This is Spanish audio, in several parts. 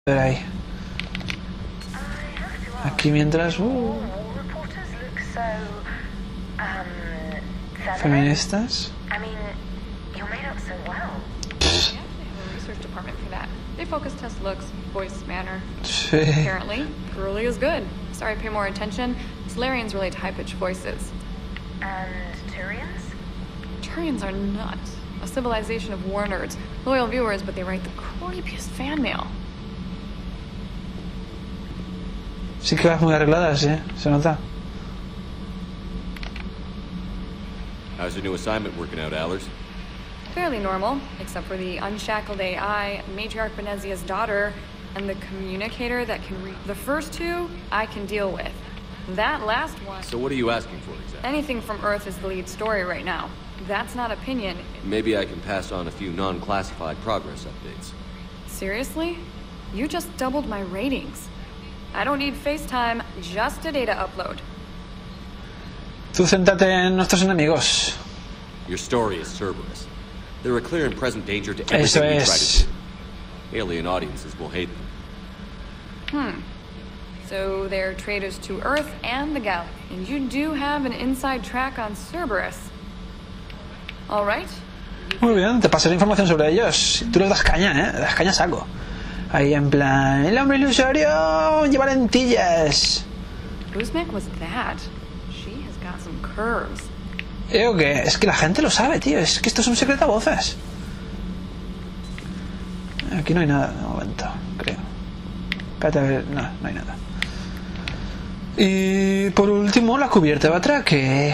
ver ahí. Aquí mientras... feministas. They focus test looks, voice, manner. Sí. Apparently, girly is good. Sorry, pay more attention. Solarians relate to high-pitched voices. And Turians? Turians are nuts. A civilization of war nerds. Loyal viewers, but they write the creepiest fan mail. Sí que vas muy arregladas, se nota. How's your new assignment working out, Allers? Fairly normal, except for the unshackled AI, Matriarch Benezia's daughter, and the communicator that can read. The first two, I can deal with. That last one... So what are you asking for exactly? Anything from Earth is the lead story right now. That's not opinion. Maybe I can pass on a few non-classified progress updates. Seriously? You just doubled my ratings. I don't need FaceTime, just a data upload. Tú céntrate en nuestros enemigos. Your story is Cerberus. They're a clear and present danger to everything we try to do. Alien audiences will hate them. So they're traitors to Earth and the galaxy. And you do have an inside track on Cerberus. All right? Muy bien, te pasaré información sobre ellos. Tú les das caña, das caña saco. Ahí en plan, el hombre ilusorio lleva lentillas. Whose mech was that? She has got some curves. ¿O qué? Es que la gente lo sabe, tío. Es que esto es un secreto a voces. Aquí no hay nada de momento, creo. Espérate a ver. No, no hay nada. Y por último, la cubierta de Batra, que...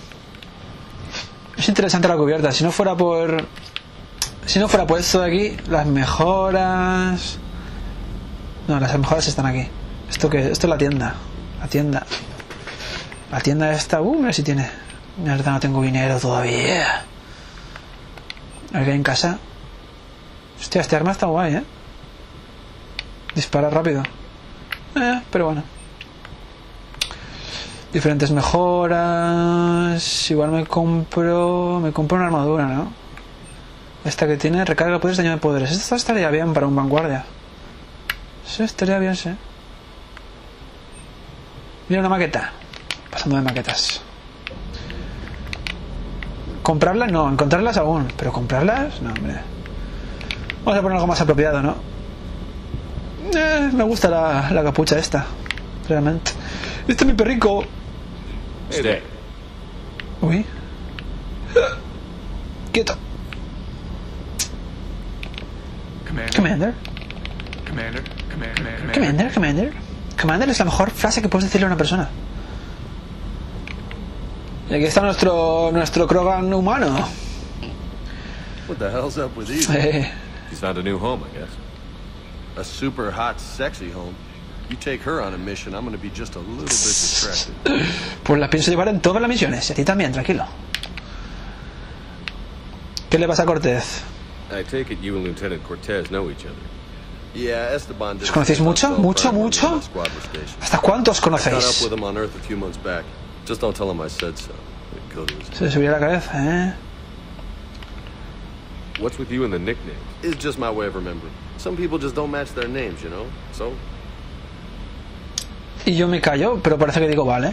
es interesante la cubierta. Si no fuera por... esto de aquí, las mejoras... No, las mejoras están aquí. ¿Esto qué? Esto es la tienda. La tienda esta... mira si tiene... Mierda, no tengo dinero todavía. A ver qué hay en casa. Hostia, este arma está guay, Dispara rápido. Pero bueno. Diferentes mejoras. Igual me compro una armadura, ¿no? Esta que tiene recarga poderes, daño de poderes. Esta estaría bien para un vanguardia. Sí, estaría bien, sí. Mira una maqueta. Pasando de maquetas. ¿Comprarlas? No, encontrarlas aún. Pero comprarlas, no, hombre. Vamos a poner algo más apropiado, ¿no? Me gusta la capucha esta. Realmente. Este es mi perrico. Stay. Uy. Quieto. Commander. Commander es la mejor frase que puedes decirle a una persona. Y aquí está nuestro Krogan humano. What the hell's up with you? He's found a new home, I guess. A super hot, sexy home. You take her on a mission, I'm gonna be just a little bit distracted. Pues la pienso llevar en todas las misiones. Y a ti también, tranquilo. ¿Qué le pasa a Cortez? I take it you and Lieutenant Cortez know each other. Yeah, Esteban. ¿Os conocéis mucho? ¿Mucho? ¿Hasta cuántos conocéis? Just don't tell him I said so. Se subía la cabeza, What's with you and the nickname? It's just my way of remembering. Some people just don't match their names, you know? So? Y yo me callo, pero parece que digo vale.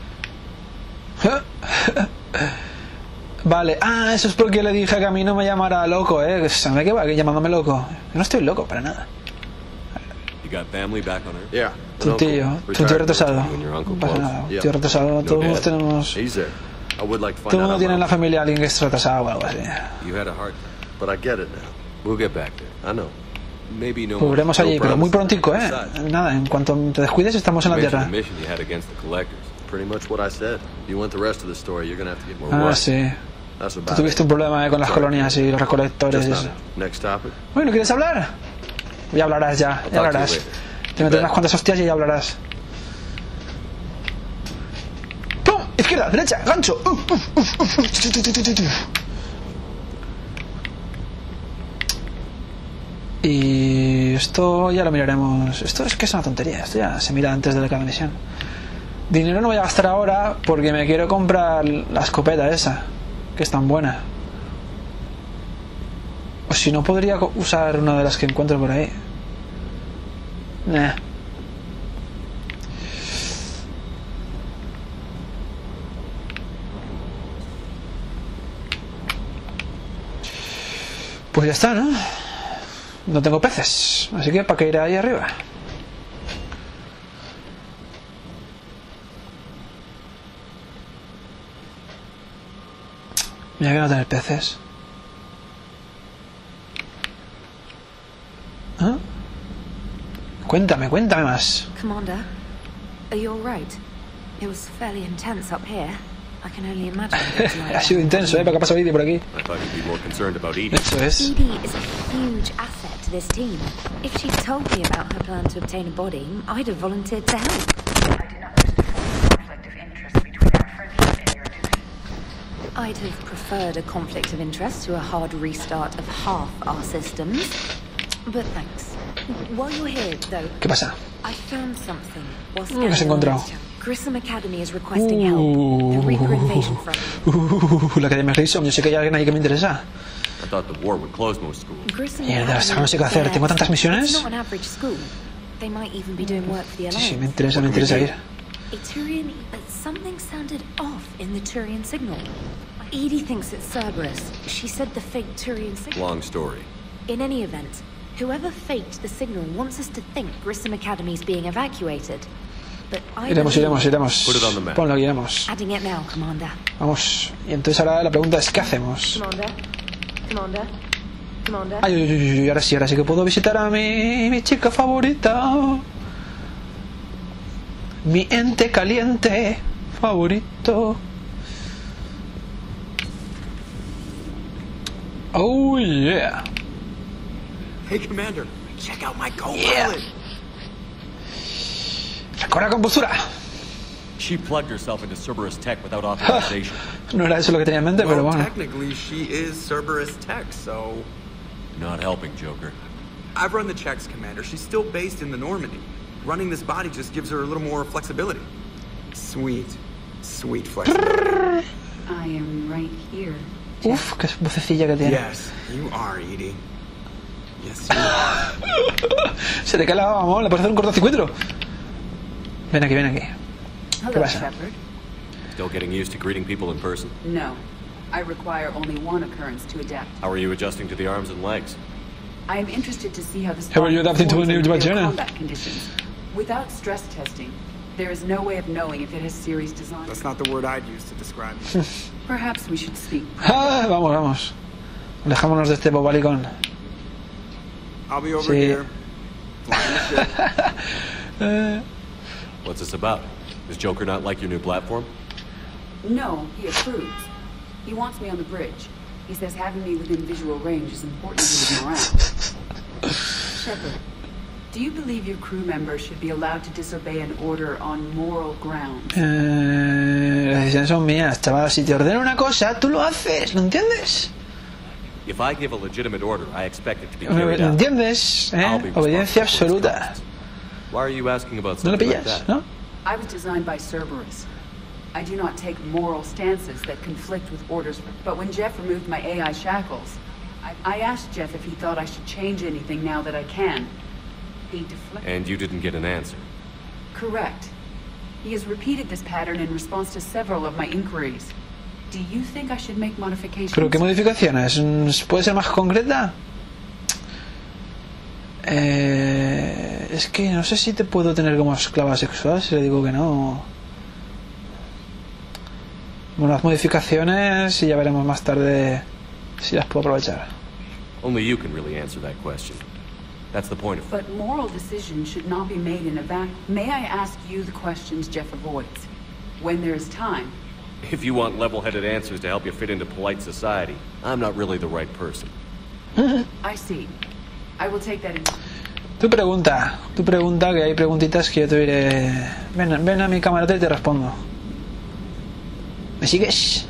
Vale. Ah, eso es porque le dije que a mí no me llamara loco, ¿Sabe qué va? Que llamándome loco. Yo no estoy loco para nada. You got family back on Earth? Yeah. Tu tío retrasado. No pasa nada. Tío retrasado. Todos tenemos... Todo el mundo tiene en la familia a alguien que es retrasado o algo así. You had a hard time. But I get it now. We'll get back there. I know. Maybe no. Pues veremos allí, pero muy prontico, Nada, en cuanto te descuides estamos en la Tierra. Pretty much what I said. You want the rest of the story, you're gonna have to get more work. Sí. Tú tuviste un problema con las colonias y los recolectores y eso. Next topic. Bueno, ¿quieres hablar? Ya hablarás, ya hablarás. Te metes unas cuantas hostias y ya hablarás. ¡Pum! Izquierda, derecha, gancho. Y esto ya lo miraremos. Esto es que es una tontería. Esto ya se mira antes de cada misión. Dinero no voy a gastar ahora porque me quiero comprar la escopeta esa, que es tan buena. O si no, podría usar una de las que encuentro por ahí. Nah. Pues ya está, ¿no? No tengo peces, así que ¿para qué ir ahí arriba? Mira que no tener peces. ¿Ah? Cuéntame más. Commander, are you all right? It was fairly intense up here. I can only imagine. Ha sido intenso, ¿eh? Para que ha pasado Edie por aquí. I thought you'd be more concerned about Edie. Eso es. Edie is a huge asset to this team. If she'd told me about her plan to obtain a body, I'd have volunteered to help. I do not wish to force a conflict of interest between our friendship and your duty. I'd have preferred a conflict of interest to a hard restart of half our systems. But thanks. While you're here, though, ¿Qué pasa? I found something. ¿Qué has encontrado? Grissom Academy is requesting help. The Reaper invasion front. La Academia Grissom, yo sé que hay alguien ahí que me interesa. I thought the war would close most schools. Grissom Mierda, Academy no sé qué hacer. is Tengo tantas It's misiones. not an average school. They might even be doing work for the Sí, Alliance. sí, me interesa ir. A Turian, something sounded off in the Turian signal. Edie thinks it's Cerberus. She said the fake Turian signal. Long story. In any event, whoever faked the signal wants us to think Grissom Academy is being evacuated. But I Iremos. Put it on the map. Ponlo aquí, iremos. Adding it now, Commander. Vamos. Y entonces ahora la pregunta es, ¿qué hacemos? Commander. Ay, ahora sí que puedo visitar a mi chica favorita. Mi ente caliente favorito. Oh yeah. Hey, Commander, check out my co-pilot. Yeah. Con la compostura. She plugged herself into Cerberus Tech without authorization. No era eso lo que tenía en mente, pero Well, bueno. technically, she is Cerberus Tech, so... Not helping, Joker. I've run the checks, Commander. She's still based in the Normandy. Running this body just gives her a little more flexibility. Sweet flexibility. I am right here. Uf, qué vocecilla que tiene. Yes, you are, Edie. Yes, you are. Se te cae la baba, amor. Le puedes hacer un cortocircuito. Ven aquí. Hello, ¿Qué pasa? Shepard. Still getting used to greeting people in person? No. I require only one occurrence to adapt. How are you adjusting to the arms and legs? I am interested to see how this How are you adapting to performs the new under real Vagina? combat conditions. Without stress testing, there is no way of knowing if it has series design. That's not the word I'd use to describe it. Perhaps we should speak. Ah, vamos. Dejámonos de este bobalicón. I'll be over Sí. here. Flying the ship. What's this about? Does Joker not like your new platform? No, he approves. He wants me on the bridge. He says having me within visual range is important to his morale. Shepard, do you believe your crew members should be allowed to disobey an order on moral grounds? Las decisiones son mías, chaval. Si te ordeno una cosa, tú lo haces. ¿Lo entiendes? If I give a legitimate order, I expect it to be ¿Lo carried out. entiendes? I'll be Obediencia responsible for its absoluta. costs. Why are you asking about ¿No lo something like pillas? that? ¿No? I was designed by Cerberus. I do not take moral stances that conflict with orders, but when Jeff removed my AI shackles, I asked Jeff if he thought I should change anything now that I can. He deflected. And you didn't get an answer. Correct. He has repeated this pattern in response to several of my inquiries. Do you think I should make modifications? ¿Pero qué modificaciones? ¿Puede ser más concreta? Es que no sé si te puedo tener como esclava sexual si le digo que no. Bueno, las modificaciones y ya veremos más tarde si las puedo aprovechar. Only you can really answer that question. That's the point of it. But moral decisions should not be made in a vacuum. May I ask you the questions Jeff avoids? When there is time. If you want level-headed answers to help you fit into polite society, I'm not really the right person. I see. I will take that into... Tu pregunta, que hay preguntitas que yo te diré. Ven a mi camarote y te respondo. ¿Me sigues?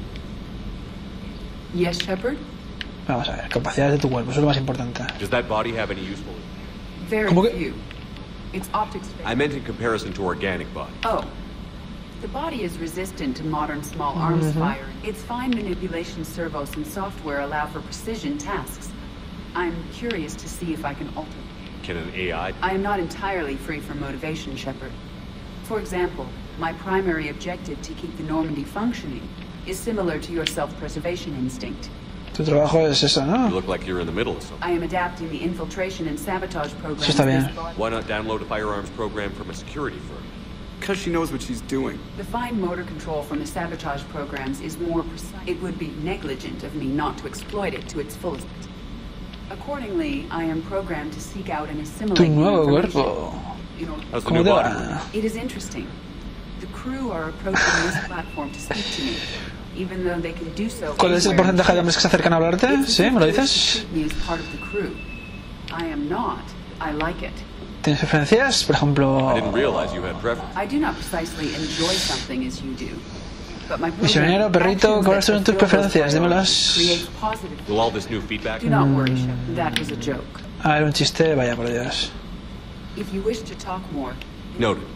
Yes, Shepard? Vamos a ver, capacidades de tu cuerpo, eso es lo más importante. Does that body have any useful... Very ¿Cómo que? few. Its optics... I meant in comparison to organic body. Oh. The body is resistant to modern small arms fire. Its fine manipulation servos and software allow for precision tasks. I'm curious to see if I can alter. Can an AI... I am not entirely free from motivation, Shepard. For example, my primary objective to keep the Normandy functioning is similar to your self-preservation instinct. Tu trabajo es eso, ¿no? You look like you're in the middle of something. I am adapting the infiltration and sabotage programs. Eso está bien. Why not download a firearms program from a security firm? Because she knows what she's doing. The fine motor control from the sabotage programs is more precise. It would be negligent of me not to exploit it to its fullest. Accordingly, I am programmed to seek out and assimilate Tu nuevo information. cuerpo. How's the ¿Cómo new te body? va? It is interesting. The crew are approaching this platform to speak to me, even though they can do so. ¿Cuál es el porcentaje de hombres que se acercan a hablarte? ¿Sí? ¿Me lo dices? Me as part of the crew. I am not. I like it. ¿Tienes preferencias? Por ejemplo... I didn't realize you had preference. I do not precisely enjoy something as you do. But my Misionero, perrito, ¿cuáles son tus preferencias? Dímelas. Will all this new feedback... Do not worry, Shep. That was a joke. Ah, era un chiste, vaya por Dios. If you wish to talk more. Noted.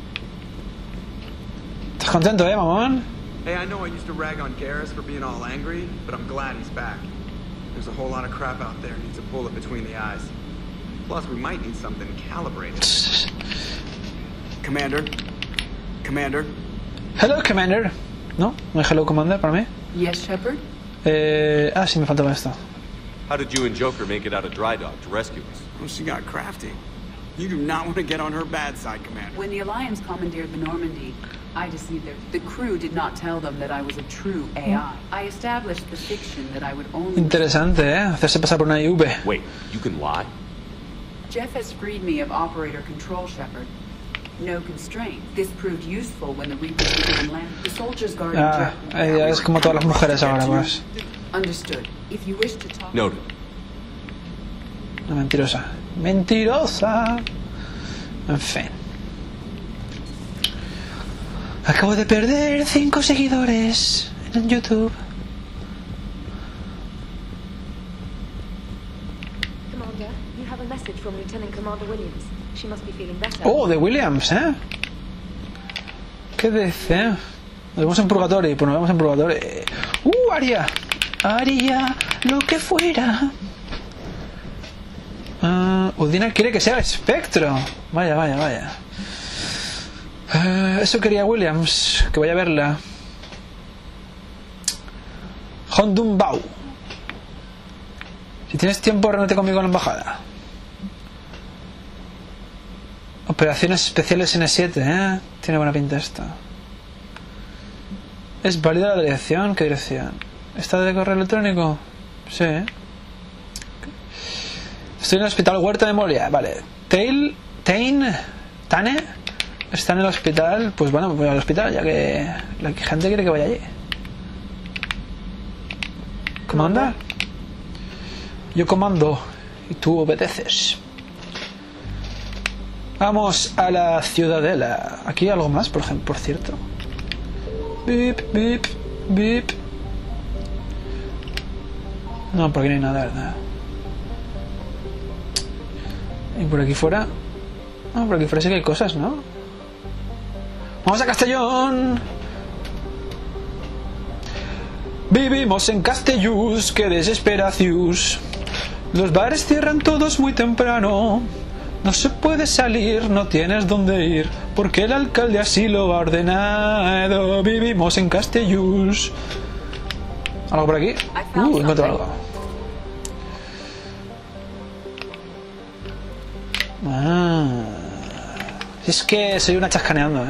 ¿Estás contento, mamón? Hey, I know I used to rag on Garrus for being all angry, but I'm glad he's back. There's a whole lot of crap out there needs a bullet between the eyes. Plus, we might need something calibrated. Commander? Commander? Hello, Commander. ¿No? ¿No hay Hello, Commander para mí? Yes, Shepard? Sí, me faltaba esto. How did you and Joker make it out of dry dock to rescue us? Well, she got crafty. You do not want to get on her bad side, Commander. When the Alliance commandeered the Normandy, I deceived them. The crew did not tell them that I was a true AI. I established the fiction that I would only... Interesante, hacerse pasar por una IV. Wait, you can lie? Jeff has freed me of operator control, Shepard. No constraint. This proved useful when the Reapers began land. The soldiers guarding Ah, Jeff... ella es como todas las mujeres ahora, pues. Understood. If you wish to talk... Noted. Una mentirosa. ¡Mentirosa! En fin. Acabo de perder 5 seguidores en YouTube. Commander, you have a message from Lieutenant Commander Williams. She must be feeling better. Oh, de Williams, ¿eh? ¿Qué dice? Nos vemos en Purgatorio, pues nos vemos en Purgatorio. Aria. Haría lo que fuera. Udina quiere que sea el espectro. Vaya, vaya, vaya. Eso quería Williams. Que vaya a verla. Hondun Bau. Si tienes tiempo, reúnete conmigo en la embajada. Operaciones especiales N7, Tiene buena pinta esto. ¿Es válida la dirección? ¿Qué dirección? ¿Está de correo electrónico? Sí. Estoy en el hospital Huerta de Moria. Vale. Tane está en el hospital. Pues bueno, voy al hospital ya que la gente quiere que vaya allí. ¿Comanda? Yo comando y tú obedeces. Vamos a la ciudadela. Aquí hay algo más, por ejemplo, por cierto. Bip, bip, bip. No, por aquí no hay nada, ¿verdad? Y por aquí fuera... No, por aquí fuera sí que hay cosas, ¿no? ¡Vamos a Castellón! Vivimos en Castellús, qué desesperacius. Los bares cierran todos muy temprano. No se puede salir, no tienes dónde ir, porque el alcalde así lo ha ordenado. Vivimos en Castellús. ¿Algo por aquí? Encuentro algo. Es que soy una chascaneando,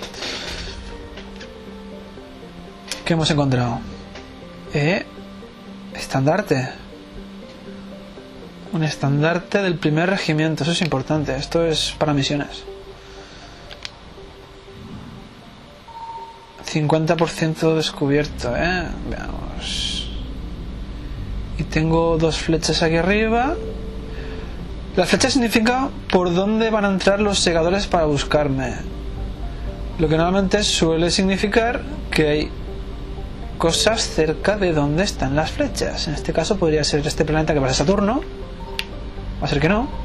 ¿Qué hemos encontrado? Estandarte. Un estandarte del primer regimiento. Eso es importante. Esto es para misiones. 50% descubierto, Veamos. Y tengo 2 flechas aquí arriba. Las flechas significan por dónde van a entrar los segadores para buscarme. Lo que normalmente suele significar que hay cosas cerca de donde están las flechas. En este caso podría ser este planeta que pasa Saturno. Va a ser que no.